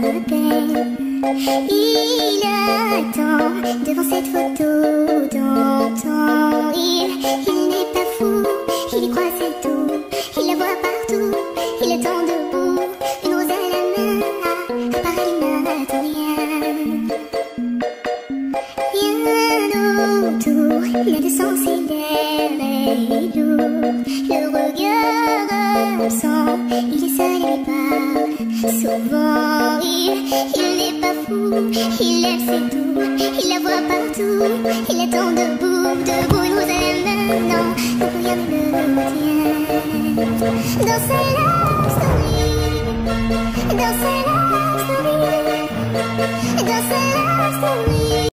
de peine. Il attend devant cette photo d'antan. Il n'est pas fou, il y croit c'est tout. Il la voit partout, il attend debout, une rose à la main. À part il n'attend rien. Rien autour, la descente c'est l'air est lourd. Le regard absent, il est seul et parle souvent. Il n'est pas fou, il aime c'est tout. Il la voit partout, il attend debout, debout, une rose à la main. Non, donc rien ne le tient. Dans sa love story, dans sa love story, dans sa love story.